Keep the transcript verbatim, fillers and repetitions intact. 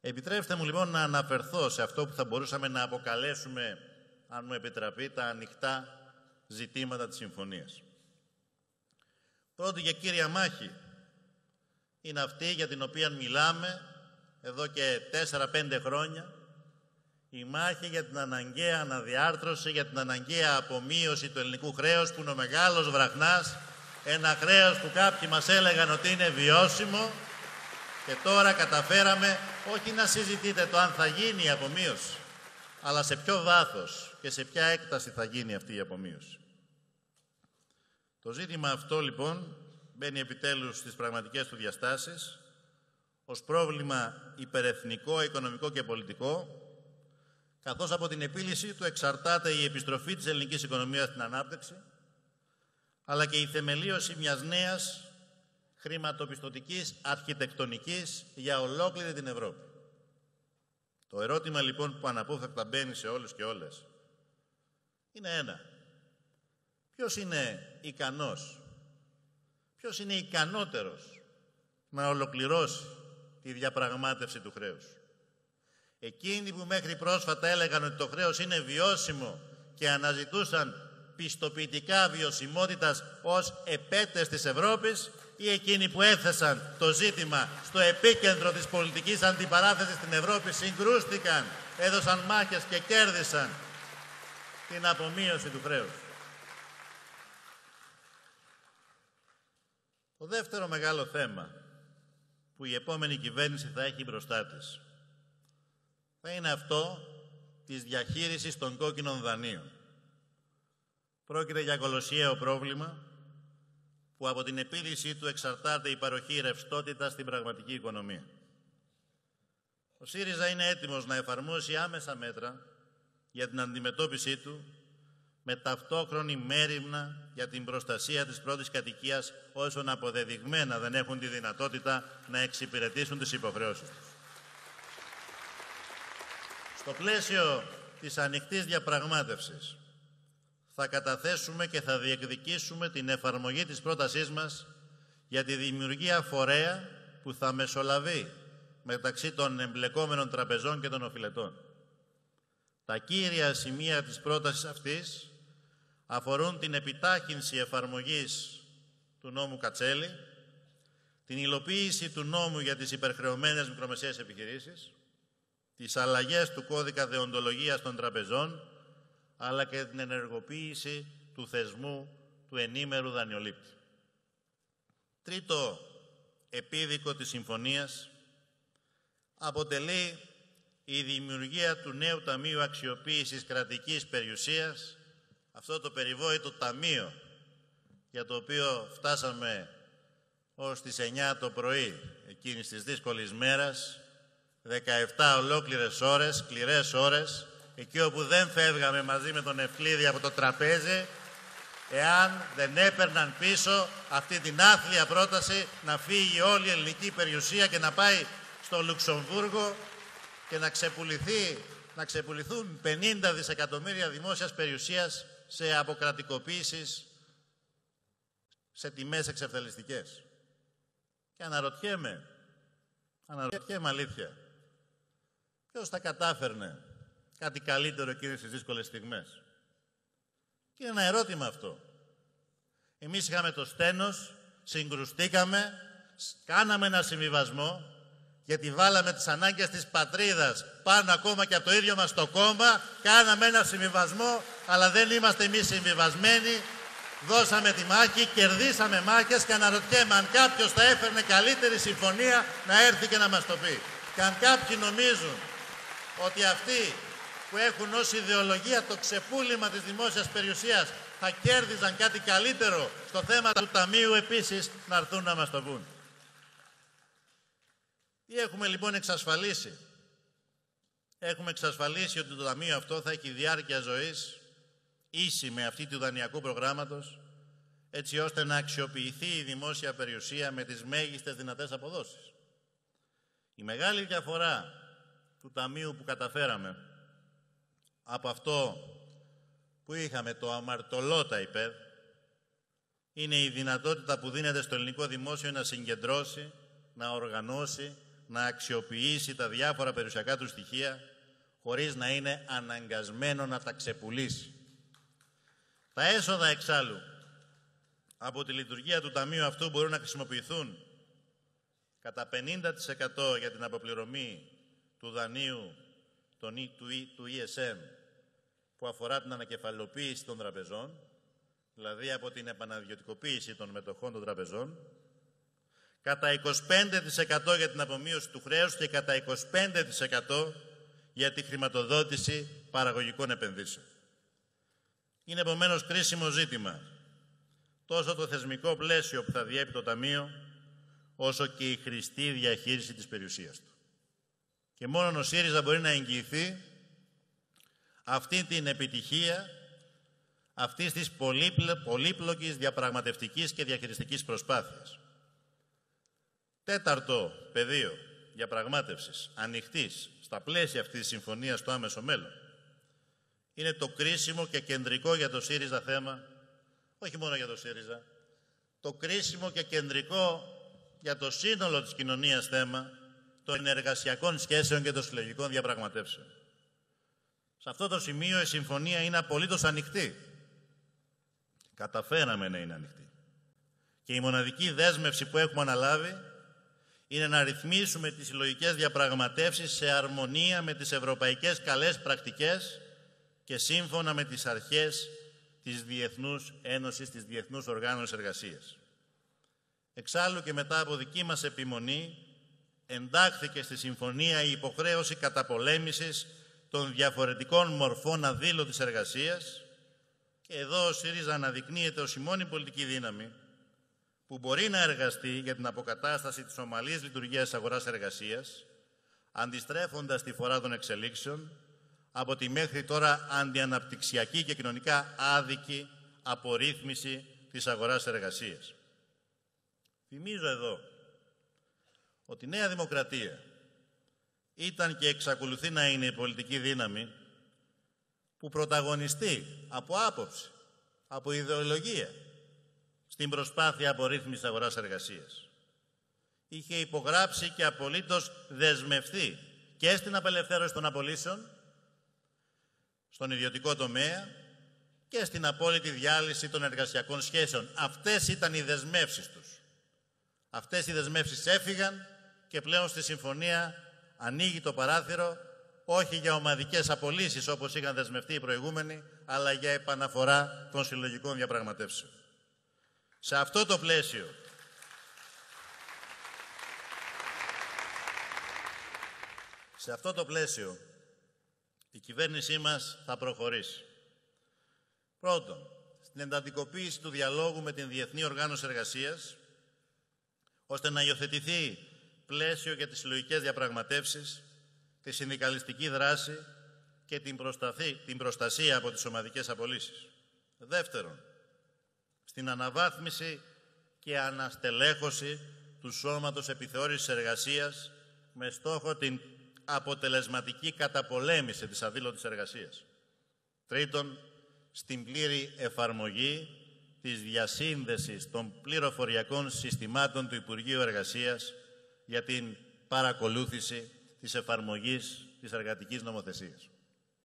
Επιτρέψτε μου λοιπόν να αναφερθώ σε αυτό που θα μπορούσαμε να αποκαλέσουμε, αν μου επιτραπεί, τα ανοιχτά ζητήματα της συμφωνίας. Πρώτη και κύρια μάχη είναι αυτή για την οποία μιλάμε εδώ και τέσσερα πέντε χρόνια, η μάχη για την αναγκαία αναδιάρθρωση, για την αναγκαία απομείωση του ελληνικού χρέους, που είναι ο μεγάλος βραχνάς, ένα χρέος που κάποιοι μας έλεγαν ότι είναι βιώσιμο και τώρα καταφέραμε όχι να συζητείτε το αν θα γίνει η απομείωση, αλλά σε ποιο βάθος και σε ποια έκταση θα γίνει αυτή η απομείωση. Το ζήτημα αυτό λοιπόν μπαίνει επιτέλους στις πραγματικές του διαστάσεις ως πρόβλημα υπερεθνικό, οικονομικό και πολιτικό, καθώς από την επίλυση του εξαρτάται η επιστροφή της ελληνικής οικονομίας στην ανάπτυξη, αλλά και η θεμελίωση μιας νέας χρηματοπιστωτικής αρχιτεκτονικής για ολόκληρη την Ευρώπη. Το ερώτημα λοιπόν που αναπόφευκτα μπαίνει σε όλους και όλες είναι ένα. Ποιος είναι ικανός, ποιος είναι ικανότερος να ολοκληρώσει τη διαπραγμάτευση του χρέους? Εκείνοι που μέχρι πρόσφατα έλεγαν ότι το χρέος είναι βιώσιμο και αναζητούσαν πιστοποιητικά βιωσιμότητας ως επέτες της Ευρώπης, ή εκείνοι που έθεσαν το ζήτημα στο επίκεντρο της πολιτικής αντιπαράθεσης στην Ευρώπη, συγκρούστηκαν, έδωσαν μάχες και κέρδισαν την απομείωση του χρέους? Το δεύτερο μεγάλο θέμα που η επόμενη κυβέρνηση θα έχει μπροστά της θα είναι αυτό της διαχείρισης των κόκκινων δανείων. Πρόκειται για κολοσιαίο πρόβλημα που από την επίλυσή του εξαρτάται η παροχή ρευστότητας στην πραγματική οικονομία. Ο ΣΥΡΙΖΑ είναι έτοιμος να εφαρμόσει άμεσα μέτρα για την αντιμετώπιση του, με ταυτόχρονη μέριμνα για την προστασία της πρώτης κατοικίας όσων αποδεδειγμένα δεν έχουν τη δυνατότητα να εξυπηρετήσουν τις υποχρεώσεις τους. Στο πλαίσιο της ανοιχτής διαπραγμάτευσης θα καταθέσουμε και θα διεκδικήσουμε την εφαρμογή της πρότασής μας για τη δημιουργία φορέα που θα μεσολαβεί μεταξύ των εμπλεκόμενων τραπεζών και των οφειλετών. Τα κύρια σημεία της πρότασης αυτής αφορούν την επιτάχυνση εφαρμογής του νόμου Κατσέλη, την υλοποίηση του νόμου για τις υπερχρεωμένες μικρομεσαίες επιχειρήσεις, τις αλλαγές του κώδικα δεοντολογίας των τραπεζών, αλλά και την ενεργοποίηση του θεσμού του ενήμερου δανειολήπτη. Τρίτο επίδικο της συμφωνίας αποτελεί η δημιουργία του νέου Ταμείου Αξιοποίησης Κρατικής Περιουσίας, αυτό το περιβόητο ταμείο για το οποίο φτάσαμε ως τις εννιά το πρωί εκείνης της δύσκολης μέρας, δεκαεπτά ολόκληρες ώρες, σκληρές ώρες, εκεί όπου δεν φεύγαμε μαζί με τον Ευκλήδη από το τραπέζι, εάν δεν έπαιρναν πίσω αυτή την άθλια πρόταση να φύγει όλη η ελληνική περιουσία και να πάει στο Λουξεμβούργο και να, ξεπουληθεί, να ξεπουληθούν πενήντα δισεκατομμύρια δημόσιας περιουσίας σε αποκρατικοποίησεις σε τιμές εξευθελιστικές. Και αναρωτιέμαι, αναρωτιέμαι αλήθεια, ποιος θα κατάφερνε κάτι καλύτερο εκείνες τις δύσκολες στιγμές? Και είναι ένα ερώτημα αυτό. Εμείς είχαμε το στένος, συγκρουστήκαμε, κάναμε ένα συμβιβασμό, γιατί βάλαμε τις ανάγκες της πατρίδας πάνω ακόμα και από το ίδιο μας το κόμμα, κάναμε ένα συμβιβασμό, αλλά δεν είμαστε εμείς συμβιβασμένοι, δώσαμε τη μάχη, κερδίσαμε μάχες και αναρωτιέμαι αν κάποιος θα έφερνε καλύτερη συμφωνία να έρθει και να μας το πει. Και αν κάποιοι νομίζουν ότι αυτοί που έχουν ως ιδεολογία το ξεπούλημα της δημόσιας περιουσίας θα κέρδιζαν κάτι καλύτερο στο θέμα του Ταμείου, επίσης να έρθουν να μας το πούν. Τι έχουμε λοιπόν εξασφαλίσει? Έχουμε εξασφαλίσει ότι το Ταμείο αυτό θα έχει διάρκεια ζωής ίση με αυτή του δανειακού προγράμματος, έτσι ώστε να αξιοποιηθεί η δημόσια περιουσία με τις μέγιστες δυνατές αποδόσεις. Η μεγάλη διαφορά του Ταμείου που καταφέραμε από αυτό που είχαμε, το αμαρτωλό ΤΑΙΠΕΔ, είναι η δυνατότητα που δίνεται στο ελληνικό δημόσιο να συγκεντρώσει, να οργανώσει, να αξιοποιήσει τα διάφορα περιουσιακά του στοιχεία χωρίς να είναι αναγκασμένο να τα ξεπουλήσει. Τα έσοδα εξάλλου από τη λειτουργία του ταμείου αυτού μπορούν να χρησιμοποιηθούν κατά πενήντα τοις εκατό για την αποπληρωμή του δανείου του ι ες εμ που αφορά την ανακεφαλοποίηση των τραπεζών, δηλαδή από την επαναδιωτικοποίηση των μετοχών των τραπεζών, κατά είκοσι πέντε τοις εκατό για την απομείωση του χρέους και κατά είκοσι πέντε τοις εκατό για τη χρηματοδότηση παραγωγικών επενδύσεων. Είναι επομένως κρίσιμο ζήτημα τόσο το θεσμικό πλαίσιο που θα διέπει το Ταμείο, όσο και η χρηστή διαχείριση της περιουσίας του. Και μόνο ο ΣΥΡΙΖΑ μπορεί να εγγυηθεί αυτή την επιτυχία αυτής της πολύπλοκης διαπραγματευτικής και διαχειριστικής προσπάθειας. Τέταρτο πεδίο διαπραγμάτευσης ανοιχτής στα πλαίσια αυτής της συμφωνίας στο άμεσο μέλλον είναι το κρίσιμο και κεντρικό για το ΣΥΡΙΖΑ θέμα, όχι μόνο για το ΣΥΡΙΖΑ, το κρίσιμο και κεντρικό για το σύνολο της κοινωνίας θέμα των εργασιακών σχέσεων και των συλλογικών διαπραγματεύσεων. Σε αυτό το σημείο η συμφωνία είναι απολύτως ανοιχτή. Καταφέραμε να είναι ανοιχτή. Και η μοναδική δέσμευση που έχουμε αναλάβει είναι να ρυθμίσουμε τις συλλογικές διαπραγματεύσεις σε αρμονία με τις ευρωπαϊκές καλές πρακτικές και σύμφωνα με τις αρχές της Διεθνούς Ένωσης, της Διεθνούς Οργάνωσης Εργασίας. Εξάλλου και μετά από δική μας επιμονή, εντάχθηκε στη συμφωνία η υποχρέωση καταπολέμησης των διαφορετικών μορφών αδήλωτης εργασίας και εδώ ο ΣΥΡΙΖΑ αναδεικνύεται ως η μόνη πολιτική δύναμη που μπορεί να εργαστεί για την αποκατάσταση της ομαλής λειτουργίας της αγοράς εργασίας, αντιστρέφοντας τη φορά των εξελίξεων από τη μέχρι τώρα αντιαναπτυξιακή και κοινωνικά άδικη απορρίθμιση της αγοράς εργασίας. Θυμίζω εδώ ότι η Νέα Δημοκρατία ήταν και εξακολουθεί να είναι η πολιτική δύναμη που πρωταγωνιστεί από άποψη, από ιδεολογία, στην προσπάθεια απορρίθμισης αγοράς εργασίας. Είχε υπογράψει και απολύτως δεσμευτεί και στην απελευθέρωση των απολύσεων, στον ιδιωτικό τομέα και στην απόλυτη διάλυση των εργασιακών σχέσεων. Αυτές ήταν οι δεσμεύσεις τους. Αυτές οι δεσμεύσεις έφυγαν και πλέον στη συμφωνία ανοίγει το παράθυρο όχι για ομαδικές απολύσεις όπως είχαν δεσμευτεί οι προηγούμενοι, αλλά για επαναφορά των συλλογικών διαπραγματεύσεων. Σε αυτό το πλαίσιο, σε αυτό το πλαίσιο, η κυβέρνησή μας θα προχωρήσει. Πρώτον, στην εντατικοποίηση του διαλόγου με την Διεθνή Οργάνωση Εργασίας, ώστε να υιοθετηθεί πλαίσιο για τις συλλογικές διαπραγματεύσεις, τη συνδικαλιστική δράση και την, την προστασία από τις ομαδικές απολύσεις. Δεύτερον, στην αναβάθμιση και αναστελέχωση του Σώματος Επιθεώρησης Εργασίας με στόχο την αποτελεσματική καταπολέμηση της αδήλωτης εργασίας. Τρίτον, στην πλήρη εφαρμογή της διασύνδεσης των πληροφοριακών συστημάτων του Υπουργείου Εργασίας για την παρακολούθηση της εφαρμογής της εργατικής νομοθεσίας.